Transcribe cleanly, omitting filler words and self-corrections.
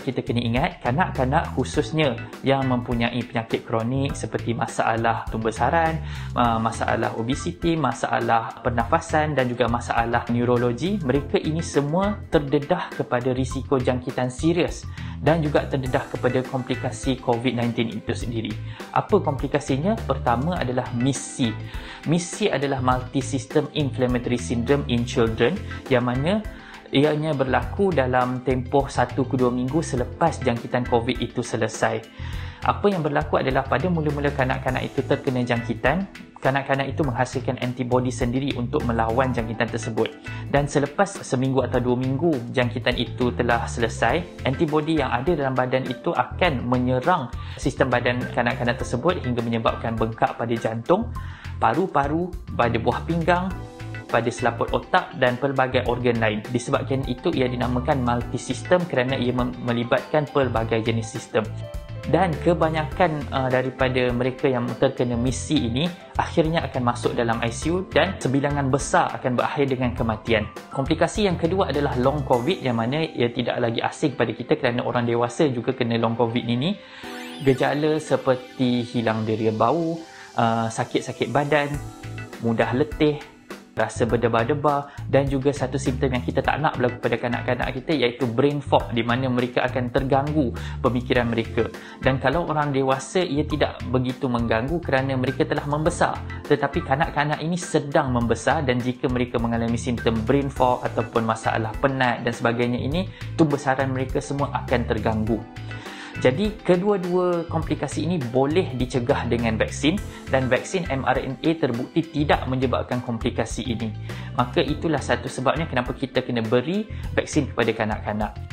kita kena ingat kanak-kanak khususnya yang mempunyai penyakit kronik seperti masalah pembesaran, masalah obesiti, masalah pernafasan dan juga masalah neurologi, mereka ini semua terdedah kepada risiko jangkitan serius dan juga terdedah kepada komplikasi COVID-19 itu sendiri. Apa komplikasinya? Pertama adalah MIS-C. MIS-C adalah Multi-System Inflammatory Syndrome in Children, yang mana ianya berlaku dalam tempoh 1 ke 2 minggu selepas jangkitan COVID itu selesai. Apa yang berlaku adalah pada mula-mula kanak-kanak itu terkena jangkitan, kanak-kanak itu menghasilkan antibodi sendiri untuk melawan jangkitan tersebut. Dan selepas seminggu atau 2 minggu jangkitan itu telah selesai, antibodi yang ada dalam badan itu akan menyerang sistem badan kanak-kanak tersebut hingga menyebabkan bengkak pada jantung, paru-paru, pada buah pinggang, pada selaput otak dan pelbagai organ lain. Disebabkan itu ia dinamakan multi-system kerana ia melibatkan pelbagai jenis sistem. Dan kebanyakan daripada mereka yang terkena MIS-C ini akhirnya akan masuk dalam ICU dan sebilangan besar akan berakhir dengan kematian. Komplikasi yang kedua adalah long COVID, yang mana ia tidak lagi asing pada kita kerana orang dewasa juga kena long COVID ini. Gejala seperti hilang deria bau, sakit-sakit badan, mudah letih, rasa berdebar-debar, dan juga satu simptom yang kita tak nak berlaku pada kanak-kanak kita iaitu brain fog, di mana mereka akan terganggu pemikiran mereka. Dan kalau orang dewasa ia tidak begitu mengganggu kerana mereka telah membesar, tetapi kanak-kanak ini sedang membesar dan jika mereka mengalami simptom brain fog ataupun masalah penat dan sebagainya ini, pembesaran mereka semua akan terganggu. Jadi kedua-dua komplikasi ini boleh dicegah dengan vaksin dan vaksin mRNA terbukti tidak menyebabkan komplikasi ini. Maka itulah satu sebabnya kenapa kita kena beri vaksin kepada kanak-kanak.